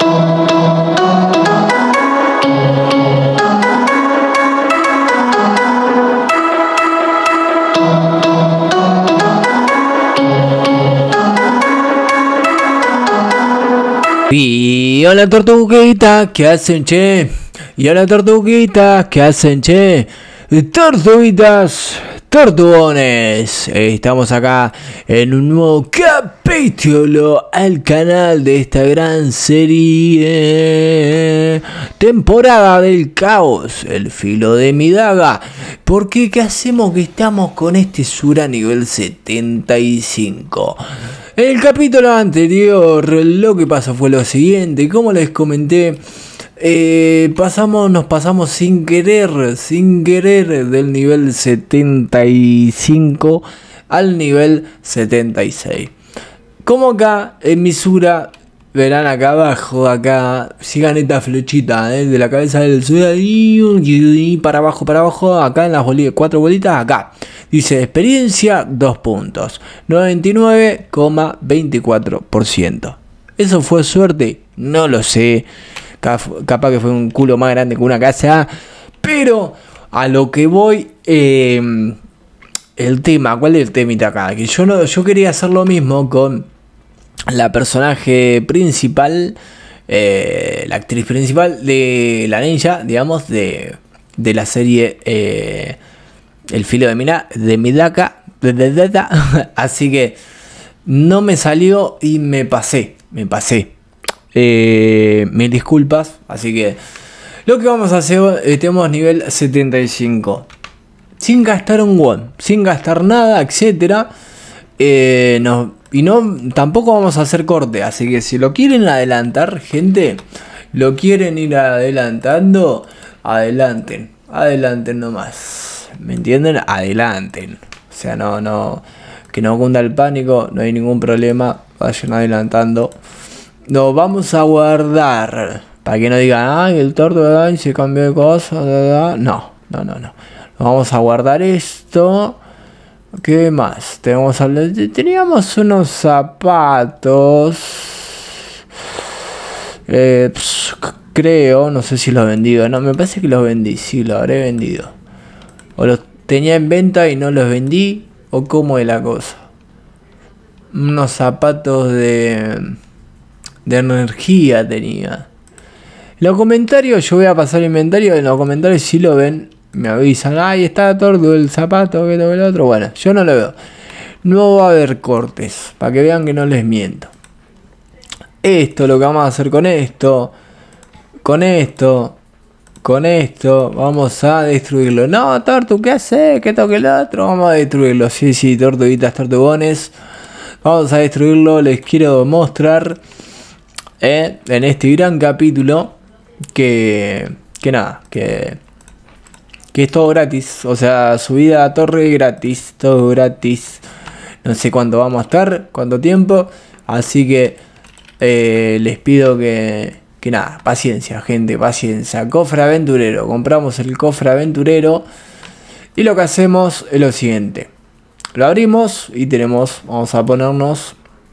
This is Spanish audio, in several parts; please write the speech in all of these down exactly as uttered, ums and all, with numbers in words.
Y hola tortuguita, ¿qué hacen, che? Y hola tortuguita, ¿qué hacen, che? Tortuguitas, tortugones, estamos acá en un nuevo capítulo al canal de esta gran serie, temporada del caos, el filo de mi daga. Porque ¿qué hacemos que estamos con este Sura nivel setenta y cinco? En el capítulo anterior lo que pasó fue lo siguiente, como les comenté, eh, pasamos, nos pasamos sin querer, sin querer del nivel setenta y cinco al nivel setenta y seis. Como acá en mi Sura, verán acá abajo, acá, sigan esta flechita eh, de la cabeza del Sura y, y para abajo, para abajo, acá en las bolitas, cuatro bolitas, acá. Dice experiencia, dos puntos, noventa y nueve coma veinticuatro por ciento. ¿Eso fue suerte? No lo sé. Capaz que fue un culo más grande que una casa. Pero a lo que voy, eh, el tema, ¿cuál es el temita acá? Que yo, no, yo quería hacer lo mismo con la personaje principal, eh, la actriz principal de la ninja, digamos, de, de la serie... Eh, El filo de mi, de mi daga. Así que no me salió y me pasé. Me pasé. Eh, mil disculpas. Así que lo que vamos a hacer, eh, tenemos nivel setenta y cinco. Sin gastar un won. Sin gastar nada, etcétera. Eh, no, y no, tampoco vamos a hacer corte. Así que si lo quieren adelantar, gente, lo quieren ir adelantando, adelanten. Adelanten nomás. ¿Me entienden? Adelanten. O sea, no, no. Que no cunda el pánico. No hay ningún problema. Vayan adelantando. Nos vamos a guardar. Para que no digan, ay, el torto de se cambió de cosa. No, no, no, no. Nos vamos a guardar esto. ¿Qué más? Tenemos Teníamos unos zapatos. Eh, pss, creo. No sé si los he vendido. No, me parece que los vendí. Sí, los habré vendido. O los tenía en venta y no los vendí. O cómo es la cosa. Unos zapatos de, de energía tenía. En los comentarios, yo voy a pasar el inventario. En los comentarios si lo ven, me avisan. Ahí está tordo el zapato, que todo el otro. Bueno, yo no lo veo. No va a haber cortes. Para que vean que no les miento. Esto, lo que vamos a hacer con esto. Con esto. Con esto vamos a destruirlo. No, Tortu, ¿qué haces? ¿Qué toque el otro? Vamos a destruirlo. Sí, sí, tortuguitas, tortugones. Vamos a destruirlo. Les quiero mostrar eh, en este gran capítulo que, que nada, que, que es todo gratis. O sea, subida a torre gratis, todo gratis. No sé cuánto vamos a estar, cuánto tiempo. Así que eh, les pido que... Que nada, paciencia, gente, paciencia. Cofre aventurero. Compramos el cofre aventurero. Y lo que hacemos es lo siguiente. Lo abrimos y tenemos... Vamos a ponernos...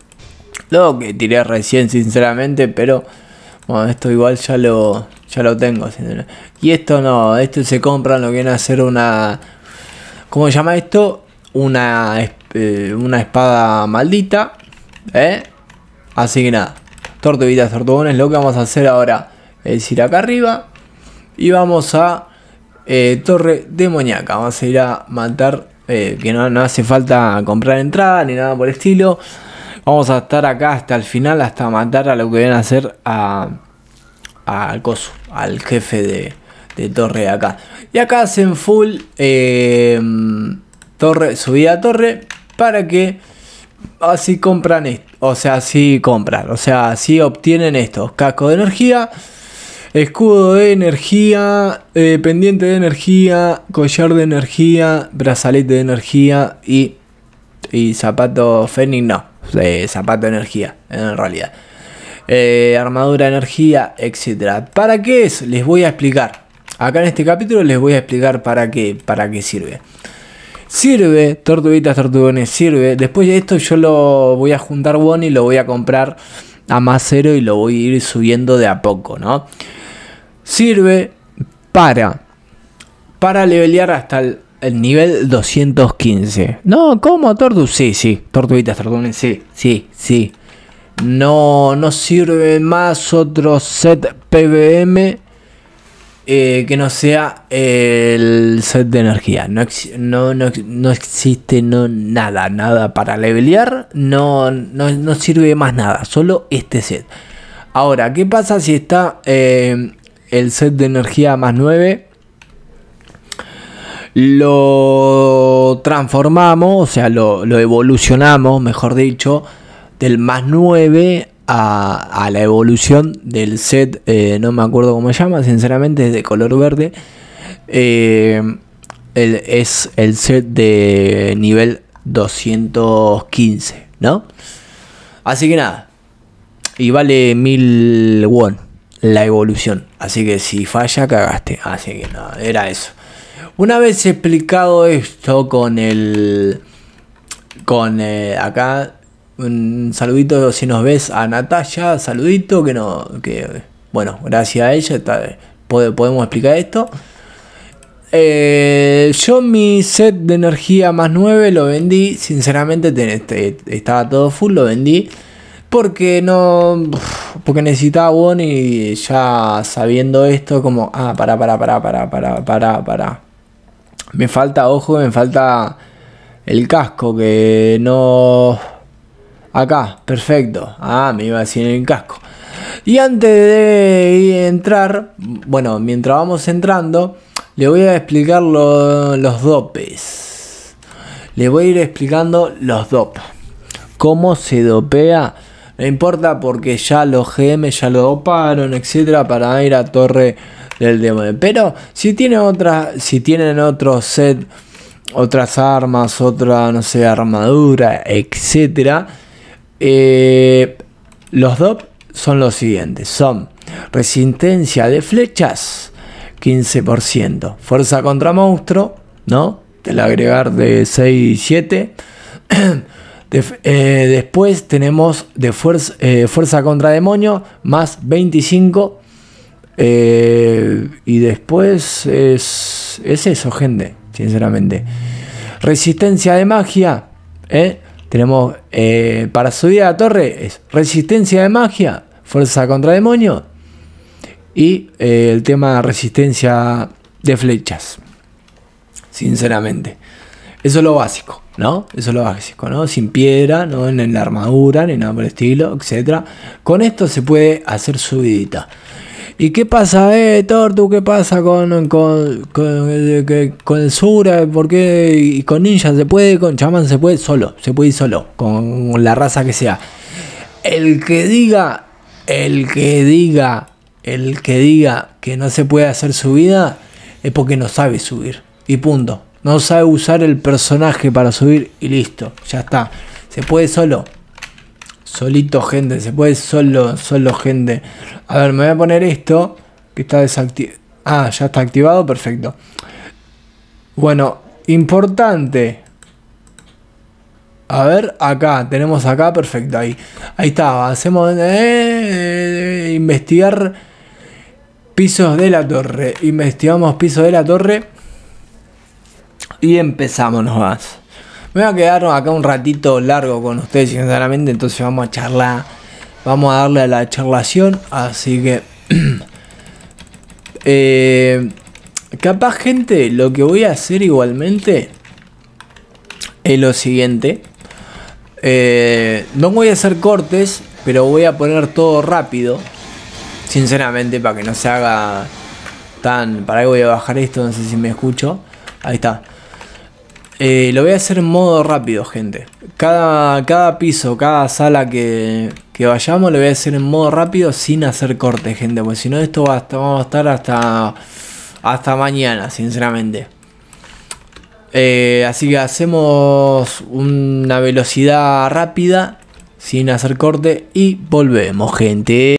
Lo que tiré recién, sinceramente. Pero... Bueno, esto igual ya lo... Ya lo tengo. Y esto no. Esto se compra. Lo que viene a hacer una... ¿Cómo se llama esto? Una... Eh, una espada maldita. ¿Eh? Así que nada. Tortuguitas, tortugones, lo que vamos a hacer ahora es ir acá arriba y vamos a eh, Torre Demoníaca. Vamos a ir a matar, eh, que no, no hace falta comprar entrada ni nada por el estilo. Vamos a estar acá hasta el final, hasta matar a lo que vienen a hacer a, a, al coso, al jefe de, de torre de acá. Y acá hacen full eh, torre, subida a torre para que así compran esto. O sea, así compran. O sea, así obtienen estos. Casco de energía. Escudo de energía. Eh, pendiente de energía. Collar de energía. Brazalete de energía. Y, y zapato Fénix. No. Eh, zapato de energía. En realidad. Eh, armadura de energía. Etcétera. ¿Para qué es? Les voy a explicar. Acá en este capítulo les voy a explicar para qué, para qué sirve. Sirve, tortuguitas, tortugones, sirve. Después de esto yo lo voy a juntar won y lo voy a comprar a más cero y lo voy a ir subiendo de a poco, ¿no? Sirve para, para levelear hasta el, el nivel doscientos quince. No, ¿cómo, Tortu? Sí, sí, tortuguitas, tortuguines, sí, sí, sí. No, no sirve más otro set P V M eh, que no sea el set de energía. No, no, no, no existe no, nada, nada para levelear. No, no, no sirve más nada, solo este set. Ahora, ¿qué pasa si está eh, el set de energía más nueve? Lo transformamos, o sea, lo, lo evolucionamos, mejor dicho, del más nueve a, a la evolución del set, eh, no me acuerdo cómo se llama, sinceramente es de color verde. Eh, el, es el set de nivel doscientos quince, ¿no? Así que nada, y vale mil won la evolución, así que si falla cagaste, así que nada, era eso. Una vez explicado esto con el... Con eh, acá, un saludito si nos ves a Natalia, saludito, que no... que bueno, gracias a ella está, podemos explicar esto. Eh, yo mi set de energía más nueve lo vendí, sinceramente te, te, estaba todo full, lo vendí. Porque no... Porque necesitaba won y ya sabiendo esto como... Ah, para, para, para, para, para, para, para. Me falta, ojo, me falta el casco que no... Acá, perfecto. Ah, me iba a decir el casco. Y antes de entrar, bueno, mientras vamos entrando, le voy a explicar lo, los dopes. Le voy a ir explicando los dopes. Cómo se dopea. No importa porque ya los G M ya lo doparon, etcétera, para ir a torre del demonio. Pero si tienen otra, si tienen otro set, otras armas, otra, no sé, armadura, etcétera, eh, los dop son los siguientes: son resistencia de flechas quince por ciento, fuerza contra monstruo, ¿no? Te la agregar de seis y siete. De, eh, después tenemos de fuerza, eh, fuerza contra demonio más veinticinco. Eh, y después es, es eso, gente, sinceramente. Resistencia de magia. ¿eh? Tenemos eh, para subir a la torre es resistencia de magia, fuerza contra demonio y eh, el tema de resistencia de flechas. Sinceramente. Eso es lo básico, ¿no? Eso es lo básico, ¿no? Sin piedra, no en la armadura, ni nada por el estilo, etcétera. Con esto se puede hacer subidita. ¿Y qué pasa, eh, Tortu? ¿Qué pasa con, con, con, el, con el Sura? ¿Por qué? Y con Ninja se puede, con Chaman se puede solo, se puede ir solo, con la raza que sea. El que diga, el que diga, el que diga que no se puede hacer subida es porque no sabe subir. Y punto. No sabe usar el personaje para subir y listo, ya está. Se puede solo. Solito, gente, se puede solo, solo, gente. A ver, me voy a poner esto, que está desactivado. Ah, ya está activado, perfecto. Bueno, importante. A ver, acá, tenemos acá, perfecto, ahí. Ahí está, hacemos... Eh, investigar pisos de la torre. Investigamos pisos de la torre. Y empezamos nomás. Me voy a quedar acá un ratito largo con ustedes, sinceramente. Entonces vamos a charlar. Vamos a darle a la charlación. Así que... eh, capaz, gente, lo que voy a hacer igualmente es lo siguiente. Eh, no voy a hacer cortes, pero voy a poner todo rápido. Sinceramente, para que no se haga tan... Para que voy a bajar esto, no sé si me escucho. Ahí está. Eh, lo voy a hacer en modo rápido, gente. Cada, cada piso, cada sala que, que vayamos, lo voy a hacer en modo rápido sin hacer corte, gente. Porque si no, esto va a estar, vamos a estar hasta, hasta mañana, sinceramente. Eh, así que hacemos una velocidad rápida, sin hacer corte. Y volvemos, gente.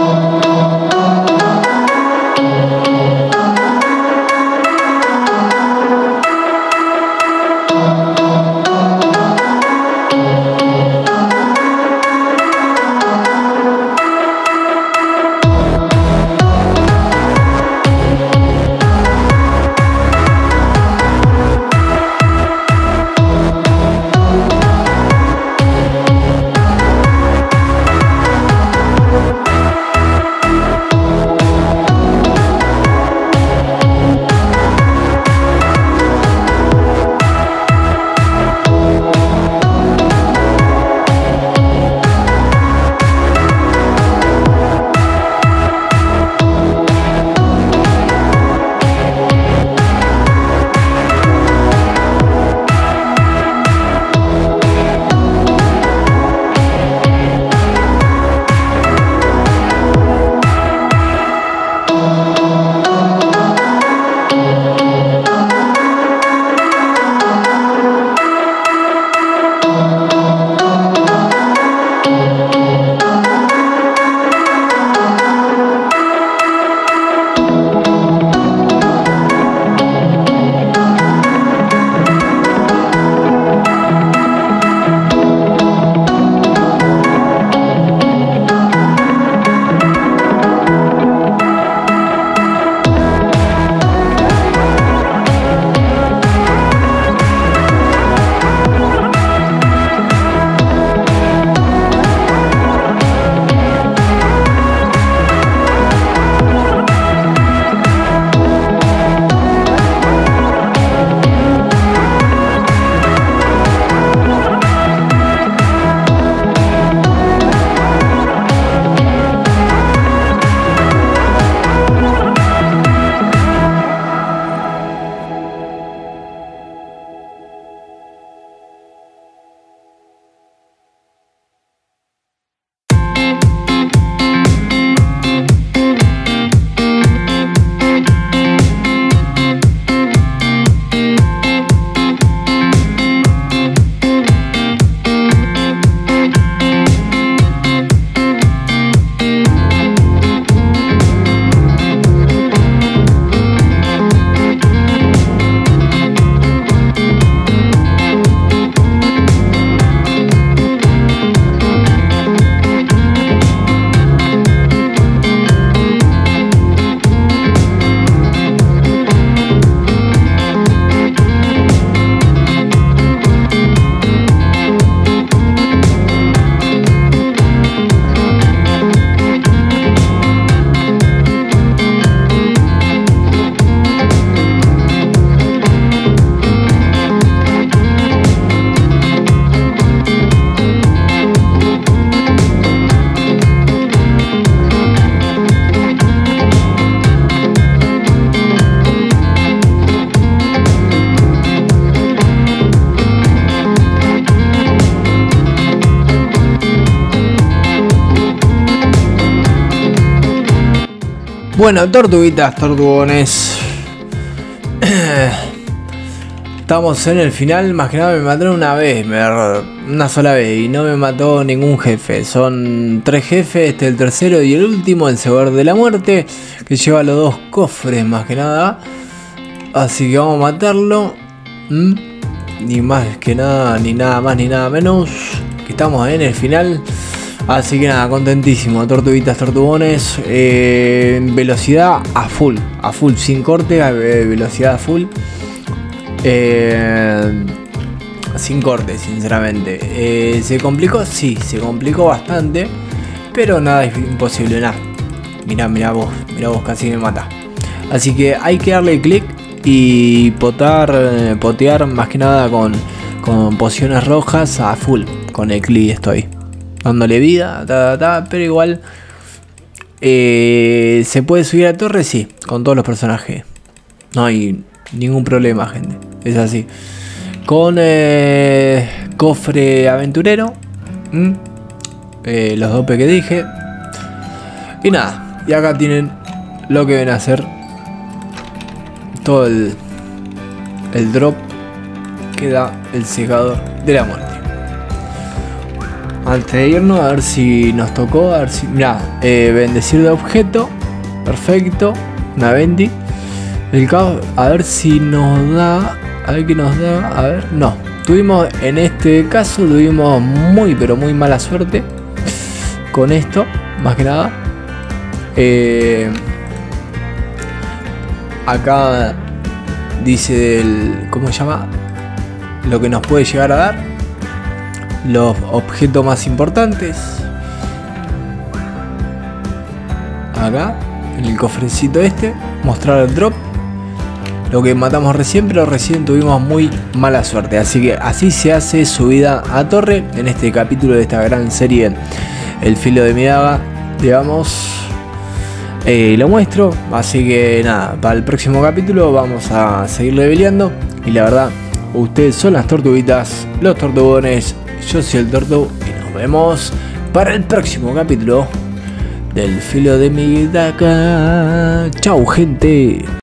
Bueno, tortuguitas, tortugones. Estamos en el final. Más que nada me mataron una vez, una sola vez, y no me mató ningún jefe. Son tres jefes, este es el tercero y el último, el Segador de la Muerte, que lleva los dos cofres más que nada. Así que vamos a matarlo. ¿Mm? Ni más que nada, ni nada más ni nada menos. Que estamos en el final. Así que nada, contentísimo, tortuguitas, tortugones. eh, Velocidad a full, a full, sin corte, a velocidad a full. Eh, sin corte, sinceramente. eh, ¿Se complicó? Sí, se complicó bastante. Pero nada es imposible, nada. Mirá, mirá vos, mirá vos, casi me mata. Así que hay que darle clic y potar, eh, potear más que nada con, con pociones rojas a full. Con el clic estoy dándole vida, ta, ta, ta, pero igual eh, se puede subir a torre, sí, con todos los personajes. No hay ningún problema, gente. Es así. Con eh, cofre aventurero. ¿Mm? Eh, los dopes que dije. Y nada. Y acá tienen lo que ven a hacer. Todo el, el drop que da el Segador de la Muerte. antes de irnos, a ver si nos tocó. A ver si. Mirá, eh, bendecir de objeto. Perfecto. Una bendi. El caos, a ver si nos da. A ver qué nos da. A ver, no. Tuvimos, en este caso, tuvimos muy, pero muy mala suerte con esto, más que nada. Eh, acá dice el. ¿Cómo se llama? Lo que nos puede llegar a dar. Los objetos más importantes. Acá, en el cofrecito este. Mostrar el drop. Lo que matamos recién, pero recién tuvimos muy mala suerte. Así que así se hace subida a torre en este capítulo de esta gran serie, El Filo de mi Daga. Digamos, eh, lo muestro. Así que nada, para el próximo capítulo vamos a seguir leveleando. Y la verdad, ustedes son las tortuguitas, los tortugones. Yo soy el Tortu y nos vemos para el próximo capítulo del Filo de mi Daga. Chau, gente.